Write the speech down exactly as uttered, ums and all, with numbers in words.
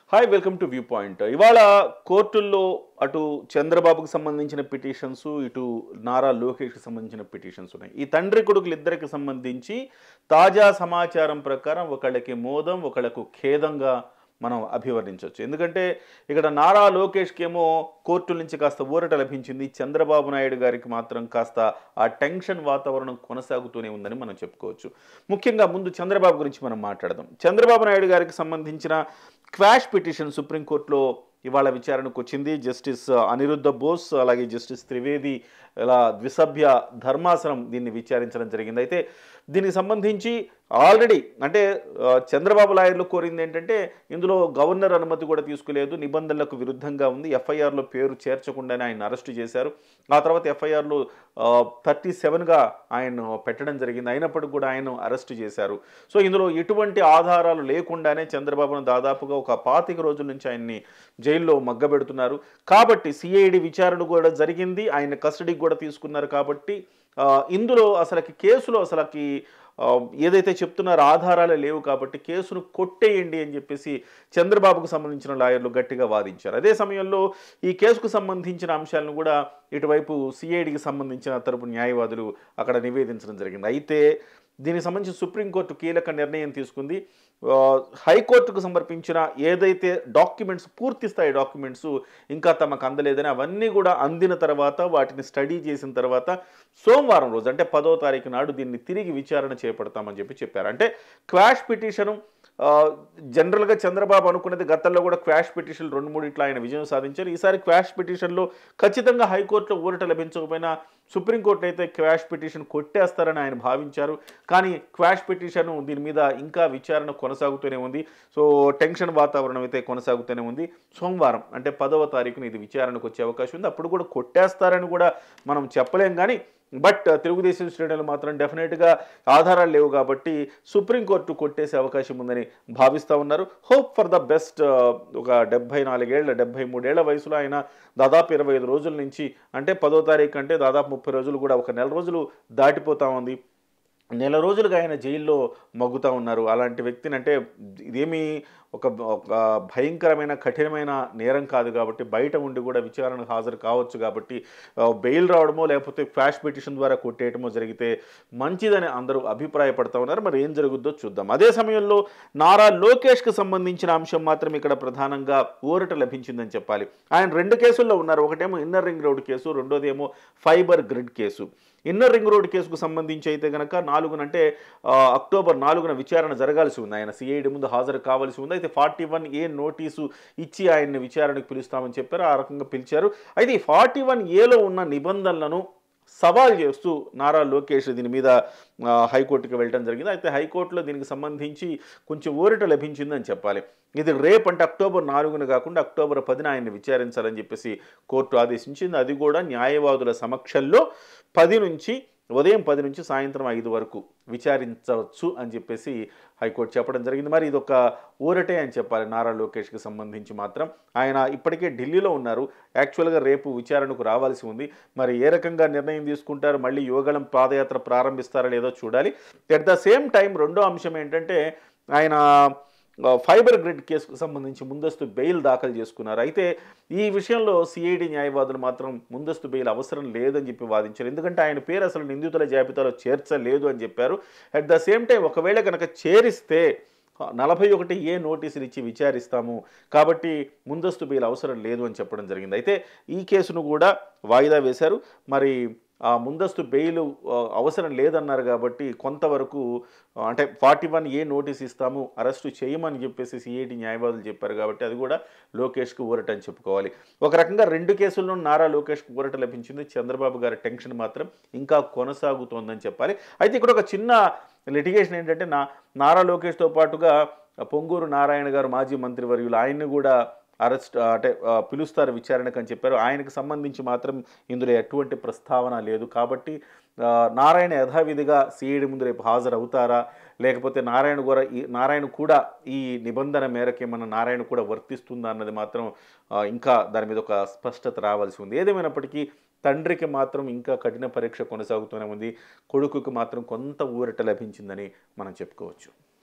Hi welcome to viewpoint. ఇవాళ కోర్టుల్లో అటు చంద్రబాబుకు సంబంధించిన పిటిషన్స్, ఇటు నారా లోకేష్కి సంబంధించిన పిటిషన్స్ ఉన్నాయి. ఈ తండ్రి కొడుకులు ఇద్దరికి సంబంధించి తాజా సమాచారం ప్రకారం ఒకళ్ళకి మోదం, ఒకళ్ళకు ఖేదంగా మనం అభివర్ణించవచ్చు. ఎందుకంటే ఇక్కడ నారా లోకేష్కేమో కోర్టుల నుంచి కాస్త ఊరట లభించింది. చంద్రబాబు నాయుడు గారికి మాత్రం కాస్త ఆ టెన్షన్ వాతావరణం కొనసాగుతూనే ఉందని మనం చెప్పుకోవచ్చు. ముఖ్యంగా ముందు చంద్రబాబు గురించి మనం మాట్లాడదాం. చంద్రబాబు నాయుడు గారికి సంబంధించిన క్వాష్ పిటిషన్ సుప్రీంకోర్టులో ఇవాళ విచారణకు వచ్చింది. జస్టిస్ అనిరుద్ధ బోస్ అలాగే జస్టిస్ త్రివేది ఇలా ద్విసభ్య ధర్మాసనం దీన్ని విచారించడం జరిగింది. అయితే దీనికి సంబంధించి ఆల్రెడీ అంటే చంద్రబాబు లాయర్లు కోరింది ఏంటంటే ఇందులో గవర్నర్ అనుమతి కూడా తీసుకోలేదు, నిబంధనలకు విరుద్ధంగా ఉంది, ఎఫ్ఐఆర్లో పేరు చేర్చకుండానే ఆయన అరెస్టు చేశారు. ఆ తర్వాత ఎఫ్ఐఆర్లో థర్టీ సెవెన్గా ఆయన పెట్టడం జరిగింది. అయినప్పటికీ కూడా ఆయన అరెస్టు చేశారు. సో ఇందులో ఎటువంటి ఆధారాలు లేకుండానే చంద్రబాబును దాదాపుగా ఒక పాతిక రోజుల నుంచి ఆయన్ని జైల్లో మగ్గబెడుతున్నారు. కాబట్టి సిఐడి విచారణ కూడా జరిగింది, ఆయన కస్టడీకి కూడా తీసుకున్నారు. కాబట్టి ఇందులో అసలుకి కేసులో అసలుకి ఏదైతే చెప్తున్నారో ఆధారాలే లేవు కాబట్టి కేసును కొట్టేయండి అని చెప్పేసి చంద్రబాబుకు సంబంధించిన లాయర్లు గట్టిగా వాదించారు. అదే సమయంలో ఈ కేసుకు సంబంధించిన అంశాలను కూడా ఇటువైపు సిఐడికి సంబంధించిన తరపు న్యాయవాదులు అక్కడ నివేదించడం జరిగింది. అయితే దీనికి సంబంధించి సుప్రీంకోర్టు కీలక నిర్ణయం తీసుకుంది. హైకోర్టుకు సమర్పించిన ఏదైతే డాక్యుమెంట్స్ పూర్తి స్థాయి డాక్యుమెంట్స్ ఇంకా తమకు అందలేదని అవన్నీ కూడా అందిన తర్వాత వాటిని స్టడీ చేసిన తర్వాత సోమవారం రోజు అంటే పదో తారీఖు నాడు దీన్ని తిరిగి విచారణ చేపడతామని చెప్పి చెప్పారు. అంటే క్వాష్ పిటిషను జనరల్గా చంద్రబాబు అనుకున్నది గతంలో కూడా క్వాష్ పిటిషన్ రెండు మూడు ఇట్లా ఆయన విజయం సాధించారు. ఈసారి క్వాష్ పిటిషన్లో ఖచ్చితంగా హైకోర్టులో ఊరట లభించకపోయినా సుప్రీంకోర్టు అయితే క్వాష్ పిటిషన్ కొట్టేస్తారని ఆయన భావించారు. కానీ క్వాష్ పిటిషన్ దీని మీద ఇంకా విచారణ కొనసాగుతూనే ఉంది. సో టెన్షన్ వాతావరణం అయితే కొనసాగుతూనే ఉంది. సోమవారం అంటే పదవ తారీఖున ఇది విచారణకు వచ్చే అవకాశం ఉంది. అప్పుడు కూడా కొట్టేస్తారని కూడా మనం చెప్పలేం. కానీ బట్ తెలుగుదేశం శ్రేణులు మాత్రం డెఫినెట్గా ఆధారాలు లేవు కాబట్టి సుప్రీంకోర్టు కొట్టేసే అవకాశం ఉందని భావిస్తూ ఉన్నారు. Hope for the best. ఒక డెబ్బై నాలుగేళ్ల డెబ్బై మూడేళ్ల వయసులో ఆయన దాదాపు ఇరవై ఐదు రోజుల నుంచి అంటే పదో తారీఖు అంటే దాదాపు ముప్పై రోజులు కూడా ఒక నెల రోజులు దాటిపోతూ ఉంది. నెల రోజులుగా ఆయన జైల్లో మగ్గుతూ ఉన్నారు. అలాంటి వ్యక్తిని అంటే ఇదేమీ ఒక భయంకరమైన కఠినమైన నేరం కాదు కాబట్టి బయట ఉండి కూడా విచారణకు హాజరు కావచ్చు. కాబట్టి బెయిల్ రావడమో లేకపోతే క్వాష్ పిటిషన్ ద్వారా కొట్టేయటమో జరిగితే మంచిదని అందరూ అభిప్రాయపడుతూ ఉన్నారు. మరి ఏం జరుగుద్దో చూద్దాం. అదే సమయంలో నారా లోకేష్కి సంబంధించిన అంశం మాత్రం ఇక్కడ ప్రధానంగా ఊరట లభించిందని చెప్పాలి. ఆయన రెండు కేసుల్లో ఉన్నారు. ఒకటేమో ఇన్నర్ రింగ్ రోడ్ కేసు, రెండోది ఏమో fibre grid case. Inner ring road కేసుకు సంబంధించి అయితే కనుక నాలుగునంటే అక్టోబర్ నాలుగున విచారణ జరగాల్సి ఉంది. ఆయన సిఐడి ముందు హాజరు కావాల్సి ఉంది. అయితే ఫార్టీ వన్ ఏ నోటీసు ఇచ్చి ఆయన్ని విచారణకు పిలుస్తామని చెప్పారు. ఆ రకంగా పిలిచారు. అయితే ఈ ఫార్టీ వన్ ఏలో ఉన్న నిబంధనలను సవాల్ చేస్తూ నారా లోకేష్ దీని మీద హైకోర్టుకి వెళ్ళడం జరిగింది. అయితే హైకోర్టులో దీనికి సంబంధించి కొంచెం ఊరట లభించిందని చెప్పాలి. ఇది రేపు అంటే అక్టోబర్ నాలుగున కాకుండా అక్టోబర్ పదిన ఆయన్ని విచారించాలని చెప్పేసి కోర్టు ఆదేశించింది. అది కూడా న్యాయవాదుల సమక్షంలో పది నుంచి ఉదయం పది నుంచి సాయంత్రం ఐదు వరకు విచారించవచ్చు అని చెప్పేసి హైకోర్టు చెప్పడం జరిగింది. మరి ఇది ఒక ఊరటే అని చెప్పాలి నారా లోకేష్కి సంబంధించి మాత్రం. ఆయన ఇప్పటికే ఢిల్లీలో ఉన్నారు. యాక్చువల్గా రేపు విచారణకు రావాల్సి ఉంది. మరి ఏ రకంగా నిర్ణయం తీసుకుంటారు, మళ్ళీ యువగళం పాదయాత్ర ప్రారంభిస్తారా లేదో చూడాలి. అట్ ద సేమ్ టైం రెండో అంశం ఏంటంటే ఆయన ఫైబర్ గ్రిడ్ కేసుకు సంబంధించి ముందస్తు బెయిల్ దాఖలు చేసుకున్నారు. అయితే ఈ విషయంలో సిఐడి న్యాయవాదులు మాత్రం ముందస్తు బెయిల్ అవసరం లేదని చెప్పి వాదించారు. ఎందుకంటే ఆయన పేరు అసలు నిందితుల జాబితాలో చేర్చలేదు అని చెప్పారు. అట్ ద సేమ్ టైం ఒకవేళ కనుక చేరిస్తే నలభై ఒకటి ఏ నోటీసులు ఇచ్చి విచారిస్తాము కాబట్టి ముందస్తు బెయిల్ అవసరం లేదు అని చెప్పడం జరిగింది. అయితే ఈ కేసును కూడా వాయిదా వేశారు. మరి ఆ ముందస్తు బెయిల్ అవసరం లేదన్నారు కాబట్టి కొంతవరకు అంటే ఫార్టీ వన్ ఏ నోటీస్ ఇస్తాము, అరెస్టు చేయమని చెప్పేసి సిఐడి న్యాయవాదులు చెప్పారు. కాబట్టి అది కూడా లోకేష్కి ఊరట అని చెప్పుకోవాలి. ఒక రకంగా రెండు కేసుల్లో నారా లోకేష్కి ఊరట లభించింది. చంద్రబాబు గారి టెన్షన్ మాత్రం ఇంకా కొనసాగుతోందని చెప్పాలి. అయితే ఇక్కడ ఒక చిన్న లిటిగేషన్ ఏంటంటే నా నారా లోకేష్తో పాటుగా పొంగూరు నారాయణ గారు మాజీ మంత్రివర్యులు ఆయన్ని కూడా అరెస్ట్ అంటే పిలుస్తారు విచారణకు అని చెప్పారు. ఆయనకు సంబంధించి మాత్రం ఇందులో ఎటువంటి ప్రస్తావన లేదు. కాబట్టి నారాయణ యథావిధిగా సిఐడి ముందు రేపు హాజరవుతారా లేకపోతే నారాయణ కూడా ఈ నారాయణ కూడా ఈ నిబంధన మేరకు ఏమన్నా నారాయణ కూడా వర్తిస్తుందా అన్నది మాత్రం ఇంకా దాని మీద ఒక స్పష్టత రావాల్సి ఉంది. ఏదేమైనప్పటికీ తండ్రికి మాత్రం ఇంకా కఠిన పరీక్ష కొనసాగుతూనే ఉంది. కొడుకుకు మాత్రం కొంత ఊరట లభించిందని మనం చెప్పుకోవచ్చు.